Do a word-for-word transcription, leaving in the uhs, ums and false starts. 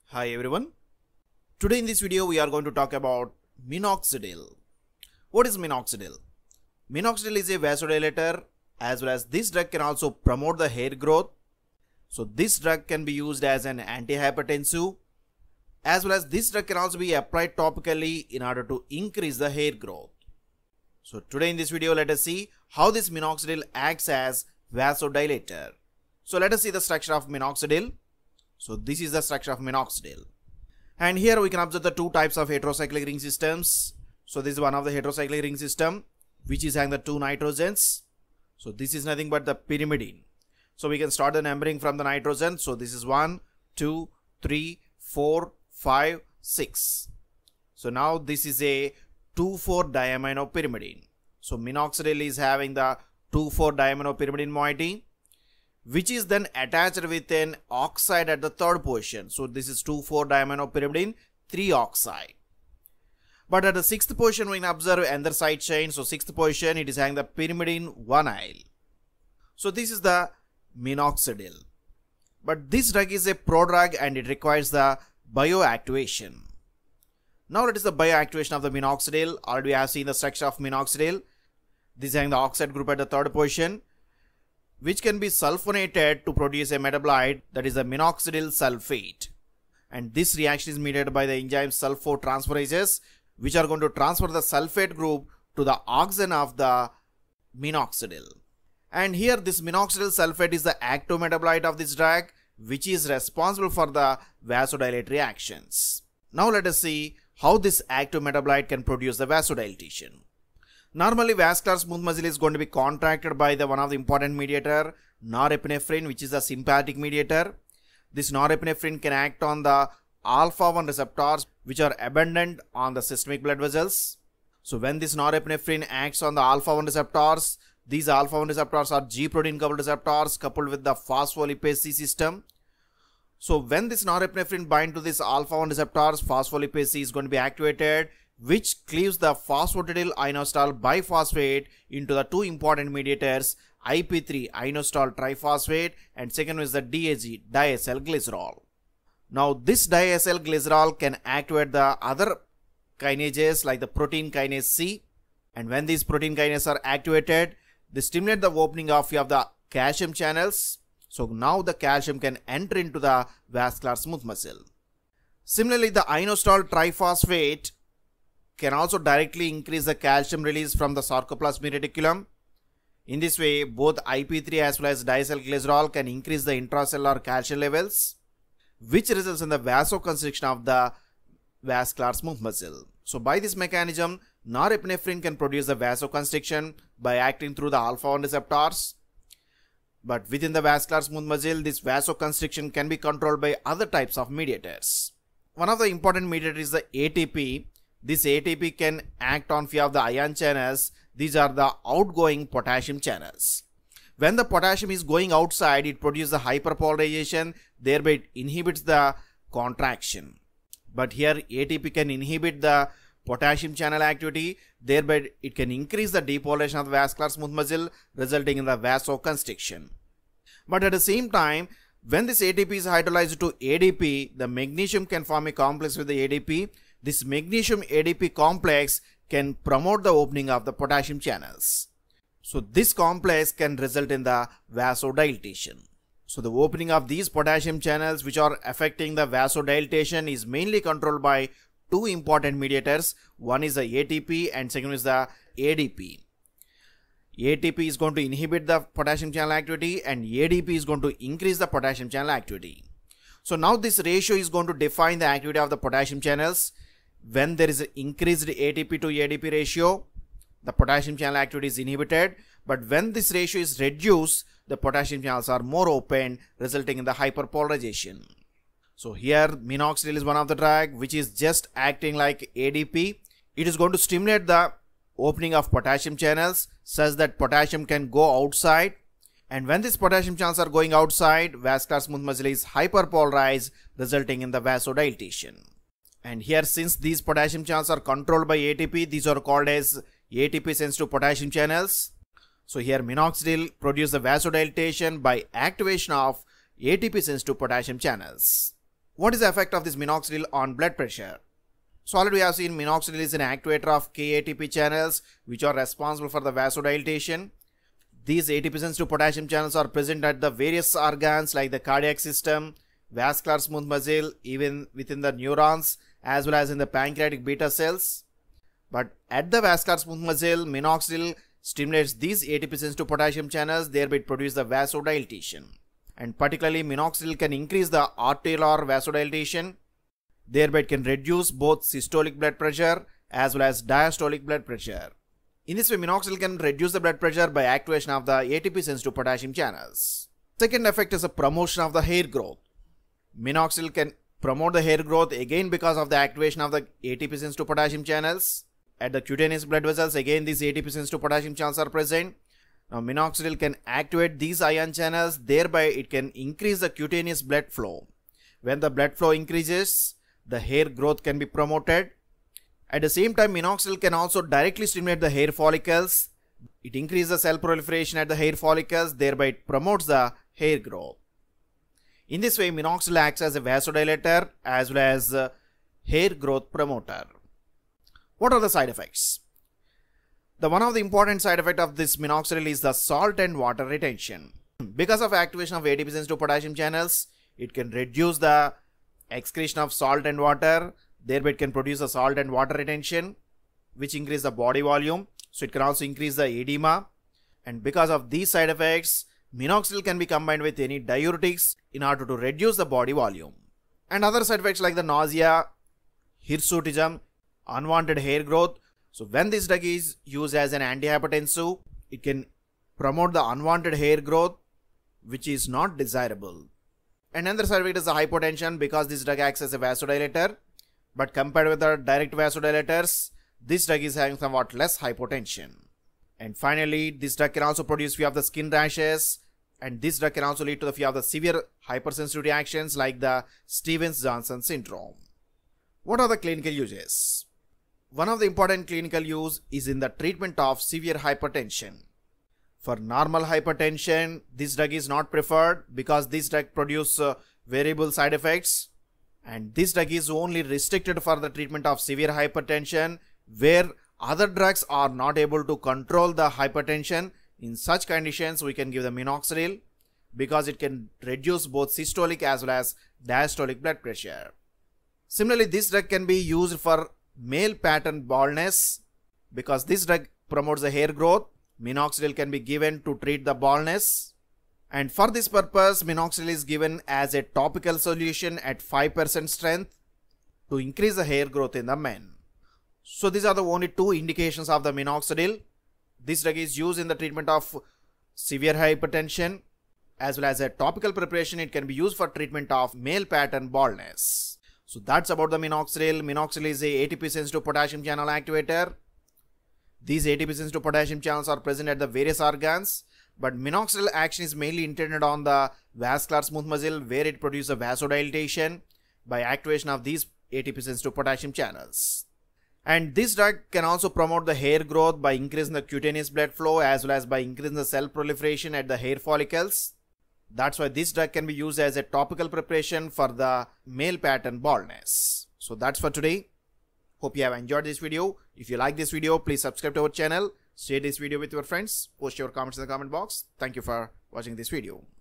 Hi everyone. Today in this video we are going to talk about Minoxidil. What is Minoxidil? Minoxidil is a vasodilator, as well as this drug can also promote the hair growth. So this drug can be used as an antihypertensive, as well as this drug can also be applied topically in order to increase the hair growth. So today in this video let us see how this Minoxidil acts as vasodilator. So let us see the structure of Minoxidil. So this is the structure of Minoxidil. And here we can observe the two types of heterocyclic ring systems. So this is one of the heterocyclic ring system which is having the two nitrogens. So this is nothing but the pyrimidine. So we can start the numbering from the nitrogen. So this is one, two, three, four, five, six. So now this is a two four diaminopyrimidine. So Minoxidil is having the two four diaminopyrimidine moiety, which is then attached with an oxide at the third position. So this is two four diaminopyrimidine, three oxide. But at the sixth position we can observe another side chain. So sixth position it is having the pyrimidine one aryl. So this is the Minoxidil. But this drug is a prodrug and it requires the bioactivation. Now let us the bioactivation of the Minoxidil. Already we have seen the structure of Minoxidil. This is having the oxide group at the third position, which can be sulfonated to produce a metabolite, that is the minoxidil sulfate. And this reaction is mediated by the enzyme sulfotransferases, which are going to transfer the sulfate group to the oxygen of the minoxidil. And here this minoxidil sulfate is the active metabolite of this drug, which is responsible for the vasodilate reactions. Now let us see how this active metabolite can produce the vasodilatation. Normally vascular smooth muscle is going to be contracted by the one of the important mediator, norepinephrine, which is a sympathetic mediator. This norepinephrine can act on the alpha one receptors which are abundant on the systemic blood vessels. So when this norepinephrine acts on the alpha one receptors, these alpha one receptors are G protein coupled receptors coupled with the phospholipase C system. So when this norepinephrine binds to this alpha one receptors, phospholipase C is going to be activated, which cleaves the phosphatidyl inositol biphosphate into the two important mediators, I P three inositol triphosphate, and second is the D A G, diacylglycerol. Now this diacylglycerol can activate the other kinases like the protein kinase C, and when these protein kinases are activated, they stimulate the opening of the calcium channels. So now the calcium can enter into the vascular smooth muscle. Similarly, the inositol triphosphate can also directly increase the calcium release from the sarcoplasmic reticulum. In this way, both I P three as well as diacylglycerol can increase the intracellular calcium levels, which results in the vasoconstriction of the vascular smooth muscle. So by this mechanism, norepinephrine can produce the vasoconstriction by acting through the alpha one receptors. But within the vascular smooth muscle, this vasoconstriction can be controlled by other types of mediators. One of the important mediators is the A T P. This A T P can act on few of the ion channels. These are the outgoing potassium channels. When the potassium is going outside, it produces the hyperpolarization, thereby it inhibits the contraction. But here A T P can inhibit the potassium channel activity, thereby it can increase the depolarization of the vascular smooth muscle, resulting in the vasoconstriction. But at the same time, when this A T P is hydrolyzed to A D P, the magnesium can form a complex with the A D P. This magnesium A D P complex can promote the opening of the potassium channels. So this complex can result in the vasodilatation. So the opening of these potassium channels which are affecting the vasodilatation is mainly controlled by two important mediators. One is the A T P and second is the A D P. A T P is going to inhibit the potassium channel activity and A D P is going to increase the potassium channel activity. So now this ratio is going to define the activity of the potassium channels. When there is an increased A T P to A D P ratio, the potassium channel activity is inhibited. But when this ratio is reduced, the potassium channels are more open, resulting in the hyperpolarization. So here Minoxidil is one of the drug which is just acting like A D P. It is going to stimulate the opening of potassium channels such that potassium can go outside. And when these potassium channels are going outside, vascular smooth muscle is hyperpolarized, resulting in the vasodilatation. And here, since these potassium channels are controlled by A T P, these are called as A T P sensitive potassium channels. So here Minoxidil produces the vasodilatation by activation of A T P sensitive potassium channels. What is the effect of this minoxidil on blood pressure? So already we have seen minoxidil is an activator of Katp channels which are responsible for the vasodilatation. These A T P sensitive potassium channels are present at the various organs like the cardiac system, vascular smooth muscle, even within the neurons as well as in the pancreatic beta cells. But at the vascular smooth muscle, minoxidil stimulates these A T P sensitive potassium channels, thereby it produces the vasodilatation. And particularly minoxidil can increase the arterial vasodilatation, thereby it can reduce both systolic blood pressure as well as diastolic blood pressure. In this way, minoxidil can reduce the blood pressure by activation of the A T P sensitive potassium channels. Second effect is a promotion of the hair growth. Minoxidil can promote the hair growth again because of the activation of the A T P sensitive potassium channels. At the cutaneous blood vessels, again these A T P sensitive potassium channels are present. Now minoxidil can activate these ion channels, thereby it can increase the cutaneous blood flow. When the blood flow increases, the hair growth can be promoted. At the same time, minoxidil can also directly stimulate the hair follicles. It increases the cell proliferation at the hair follicles, thereby it promotes the hair growth. In this way, minoxidil acts as a vasodilator as well as a hair growth promoter. What are the side effects? The one of the important side effect of this minoxidil is the salt and water retention. Because of activation of A T P sensitive potassium channels, it can reduce the excretion of salt and water, thereby it can produce a salt and water retention which increase the body volume. So it can also increase the edema, and because of these side effects, minoxidil can be combined with any diuretics in order to reduce the body volume. And other side effects like the nausea, hirsutism, unwanted hair growth. So when this drug is used as an antihypertensive, it can promote the unwanted hair growth which is not desirable. And another side effect is the hypotension, because this drug acts as a vasodilator, but compared with the direct vasodilators, this drug is having somewhat less hypotension. And finally, this drug can also produce few of the skin rashes, and this drug can also lead to the few of the severe hypersensitivity reactions like the Stevens-Johnson syndrome. What are the clinical uses? One of the important clinical use is in the treatment of severe hypertension. For normal hypertension, this drug is not preferred because this drug produces uh, variable side effects, and this drug is only restricted for the treatment of severe hypertension where other drugs are not able to control the hypertension. In such conditions, we can give the minoxidil because it can reduce both systolic as well as diastolic blood pressure. Similarly, this drug can be used for male pattern baldness. Because this drug promotes the hair growth, minoxidil can be given to treat the baldness. And for this purpose, minoxidil is given as a topical solution at five percent strength to increase the hair growth in the men. So these are the only two indications of the minoxidil. This drug is used in the treatment of severe hypertension, as well as a topical preparation. It can be used for treatment of male pattern baldness. So that's about the minoxidil. Minoxidil is a A T P sensitive potassium channel activator. These A T P sensitive potassium channels are present at the various organs, but minoxidil action is mainly intended on the vascular smooth muscle where it produces a vasodilatation by activation of these A T P sensitive potassium channels. And this drug can also promote the hair growth by increasing the cutaneous blood flow as well as by increasing the cell proliferation at the hair follicles. That's why this drug can be used as a topical preparation for the male pattern baldness. So that's for today. Hope you have enjoyed this video. If you like this video, please subscribe to our channel, share this video with your friends, post your comments in the comment box. Thank you for watching this video.